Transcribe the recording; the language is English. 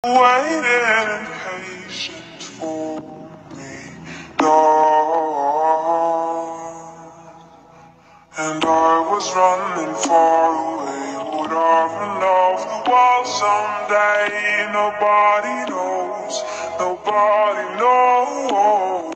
Waiting patient for me, dawn. And I was running far away. Would I run off the wall someday? Nobody knows, nobody knows.